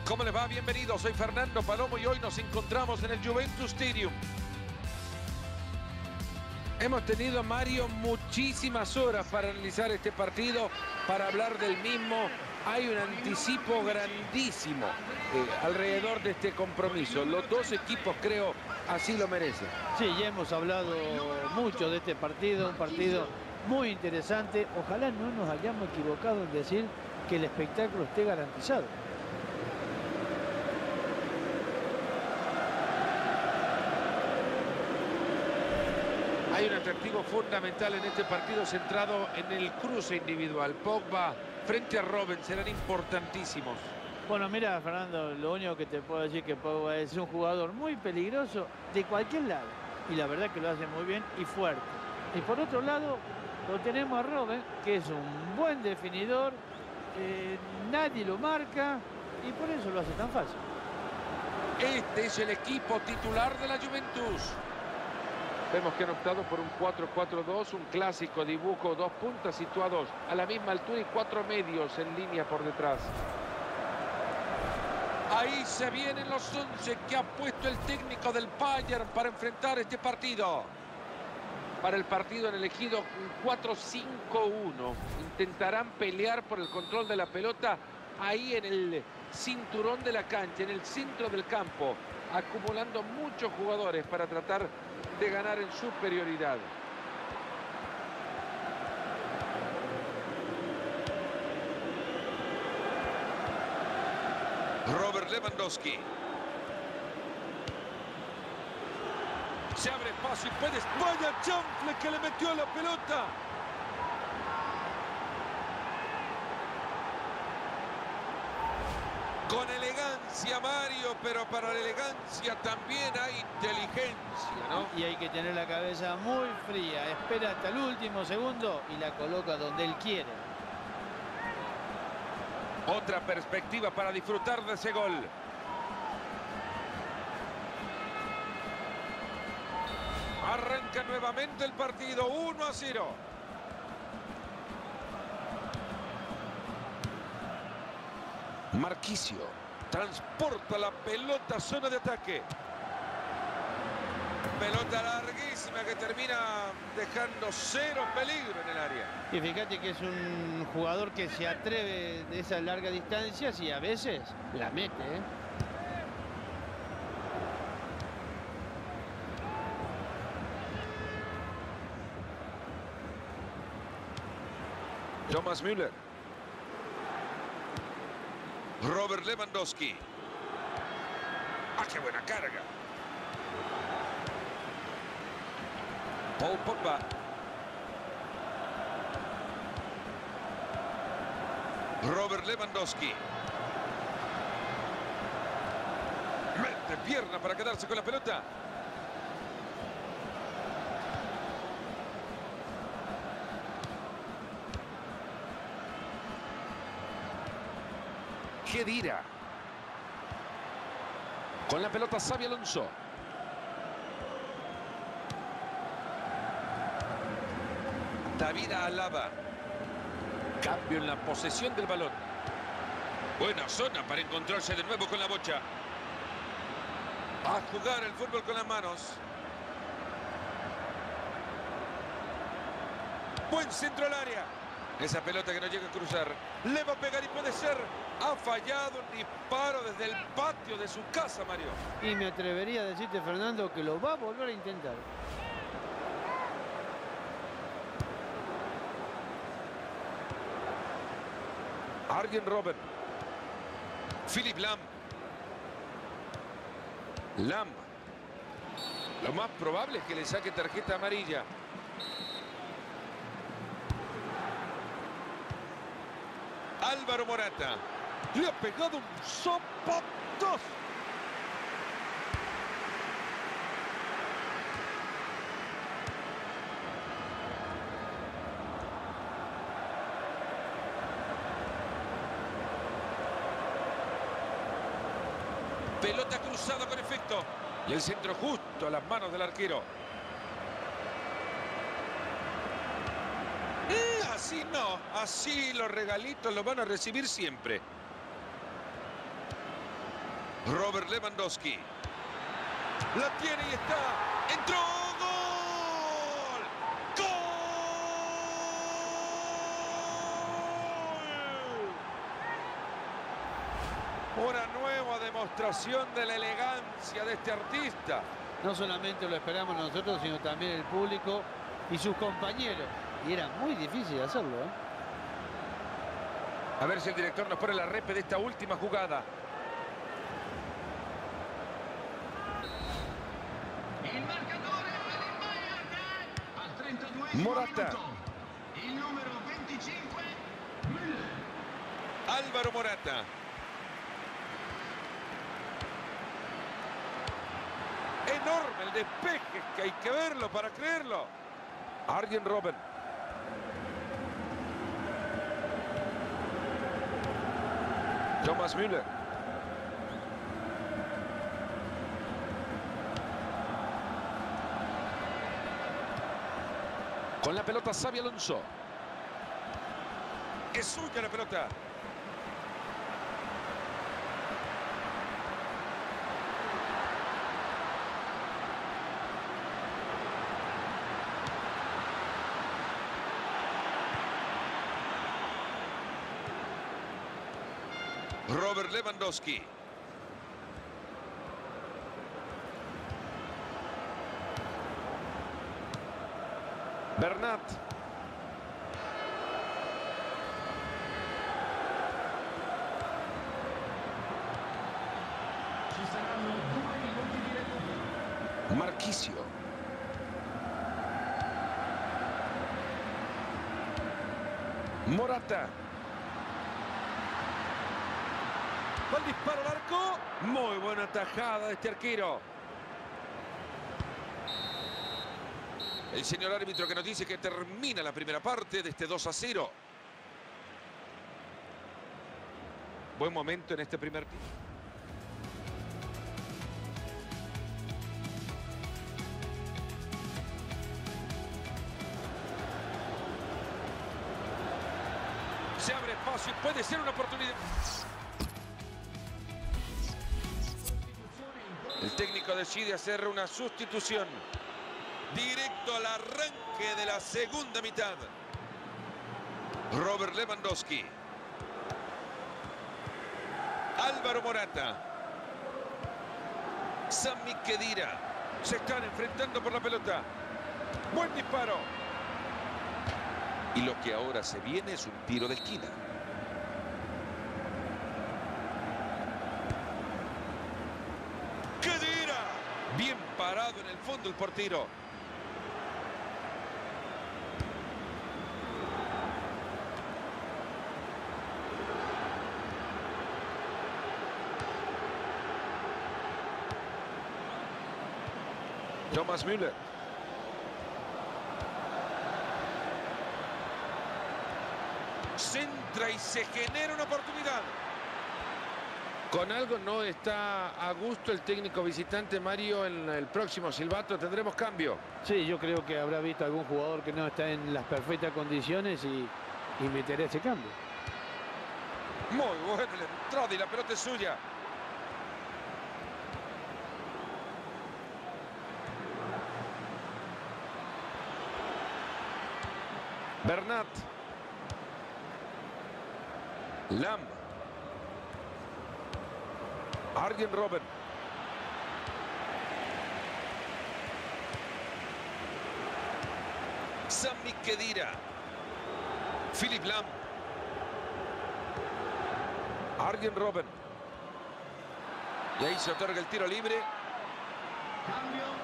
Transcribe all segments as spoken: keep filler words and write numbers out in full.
¿Cómo les va? Bienvenidos, soy Fernando Palomo y hoy nos encontramos en el Juventus Stadium. Hemos tenido, Mario, muchísimas horas para analizar este partido, para hablar del mismo. Hay un anticipo grandísimo eh, alrededor de este compromiso. Los dos equipos, creo, así lo merecen. Sí, ya hemos hablado mucho de este partido, un partido muy interesante. Ojalá no nos hayamos equivocado en decir que el espectáculo esté garantizado. Hay un atractivo fundamental en este partido centrado en el cruce individual. Pogba frente a Robben serán importantísimos. Bueno, mira, Fernando, lo único que te puedo decir que Pogba es un jugador muy peligroso de cualquier lado. Y la verdad que lo hace muy bien y fuerte. Y por otro lado, lo tenemos a Robben, que es un buen definidor. Eh, nadie lo marca y por eso lo hace tan fácil. Este es el equipo titular de la Juventus. Vemos que han optado por un cuatro cuatro dos, un clásico dibujo, dos puntas situados a la misma altura y cuatro medios en línea por detrás. Ahí se vienen los once que ha puesto el técnico del Bayern para enfrentar este partido. Para el partido han elegido un cuatro cinco uno. Intentarán pelear por el control de la pelota ahí en el cinturón de la cancha, en el centro del campo, acumulando muchos jugadores para tratar de ganar en superioridad. Robert Lewandowski. Se abre paso y puede... ¡Vaya chanfle que le metió a la pelota! Con elegancia, Mario, pero para la elegancia también hay inteligencia, ¿no? Y hay que tener la cabeza muy fría. Espera hasta el último segundo y la coloca donde él quiere. Otra perspectiva para disfrutar de ese gol. Arranca nuevamente el partido, uno a cero. Marquisio transporta la pelota a zona de ataque. Pelota larguísima que termina dejando cero peligro en el área. Y fíjate que es un jugador que se atreve de esas largas distancias y a veces la mete, ¿eh? Thomas Müller. Robert Lewandowski. ¡Ah, qué buena carga! Paul Pogba. Robert Lewandowski. Mete pierna para quedarse con la pelota. Khedira. Con la pelota Xabi Alonso. David Alaba. Cambio en la posesión del balón. Buena zona para encontrarse de nuevo con la bocha. A jugar el fútbol con las manos. Buen centro al área. Esa pelota que no llega a cruzar. Le va a pegar y puede ser. Ha fallado un disparo desde el patio de su casa, Mario. Y me atrevería a decirte, Fernando, que lo va a volver a intentar. Arjen Robben. Philipp Lahm. Lahm. Lo más probable es que le saque tarjeta amarilla. Álvaro Morata. Le ha pegado un sopatos. Pelota cruzada con efecto. Y el centro justo a las manos del arquero. Eh, así no. Así los regalitos los van a recibir siempre. Robert Lewandowski. La tiene y está. ¡Entró! ¡Gol! ¡Gol! Una nueva demostración de la elegancia de este artista. No solamente lo esperamos nosotros, sino también el público y sus compañeros. Y era muy difícil hacerlo, ¿eh? A ver si el director nos pone la repe de esta última jugada. Il marcatore per il Bayern al trentadue Morata. minuto. Il numero venticinque. Álvaro Morata. Enorme el despeje, que hay que verlo para creerlo. Arjen Robben. Thomas Müller. Con la pelota Xabi Alonso. Es suya la pelota. Robert Lewandowski. Bernat. Ci saranno due minuti di recupero. Marquisio. Morata. Va el disparo al arco. Muy buena tajada de este arquero. El señor árbitro que nos dice que termina la primera parte de este dos a cero. Buen momento en este primer tiempo. Se abre espacio y puede ser una oportunidad. El técnico decide hacer una sustitución. Directo al arranque de la segunda mitad. Robert Lewandowski. Álvaro Morata. Sami Khedira. Se están enfrentando por la pelota. Buen disparo. Y lo que ahora se viene es un tiro de esquina. ¡Khedira! Bien parado en el fondo el portero. Thomas Müller. Centra y se genera una oportunidad. Con algo no está a gusto el técnico visitante, Mario. En el próximo silbato tendremos cambio. Sí, yo creo que habrá visto algún jugador que no está en las perfectas condiciones y, y meterá ese cambio. Muy buena la entrada y la pelota es suya. Bernat. Lam. Arjen Robben. Sami Khedira. Philipp Lam. Arjen Robben. Y ahí se otorga el tiro libre. Cambio.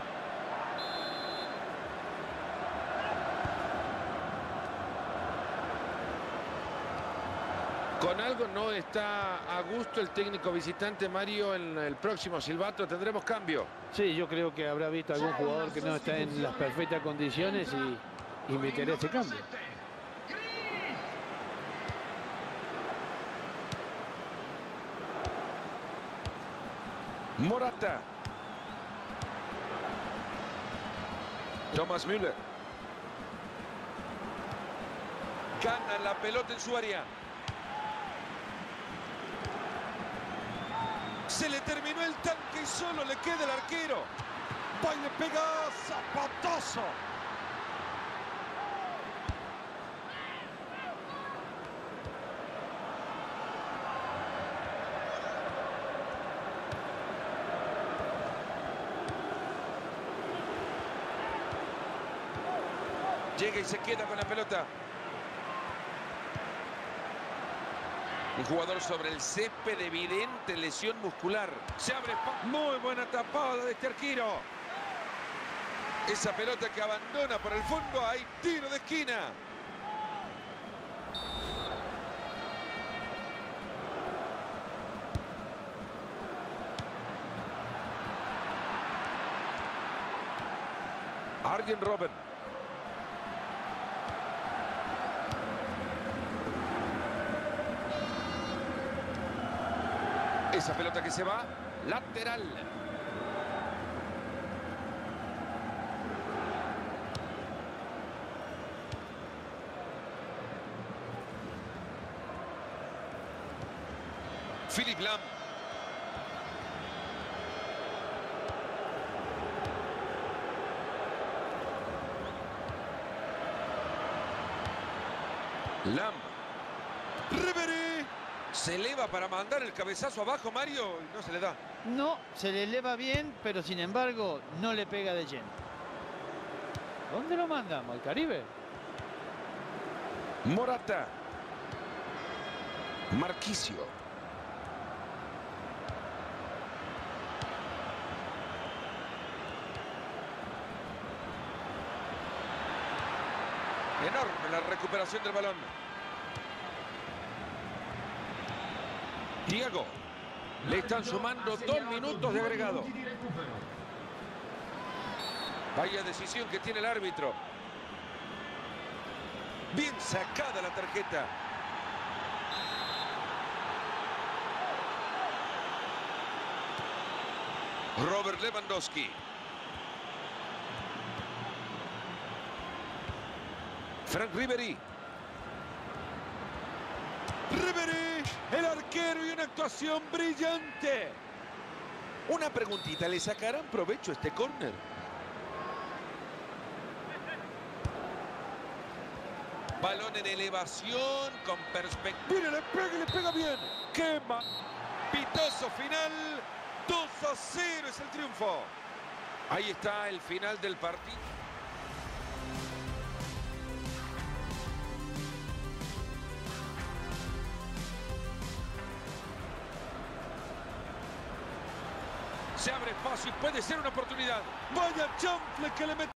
Con algo no está a gusto el técnico visitante, Mario. En el próximo silbato tendremos cambio. Sí, yo creo que habrá visto algún jugador que no está en las perfectas condiciones y, y meterá ese cambio. Morata. Thomas Müller. Gana la pelota en su área. Se le terminó el tanque y solo le queda el arquero. Va y le pega zapatazo. Llega y se queda con la pelota. Un jugador sobre el césped, evidente lesión muscular. Se abre. Muy buena tapada de este arquero. Esa pelota que abandona por el fondo. Hay tiro de esquina. Arjen Robben. Esa pelota que se va, lateral. Philipp Lahm. Lahm. Ribery. Se eleva para mandar el cabezazo abajo, Mario, y no se le da. No, se le eleva bien, pero sin embargo no le pega de lleno. ¿Dónde lo mandamos? ¿Al Caribe? Morata. Marquisio. Enorme la recuperación del balón. Diego. Le están sumando dos minutos de agregado. Vaya decisión que tiene el árbitro. Bien sacada la tarjeta. Robert Lewandowski. Frank Ribery. Ribery, el arquero, y una actuación brillante. Una preguntita, ¿le sacarán provecho a este córner? Balón en elevación, con perspectiva. Mire, le pega y le pega bien. Quema. Pitazo final. dos a cero es el triunfo. Ahí está el final del partido. Se abre espacio y puede ser una oportunidad. Vaya chanfle que le metió.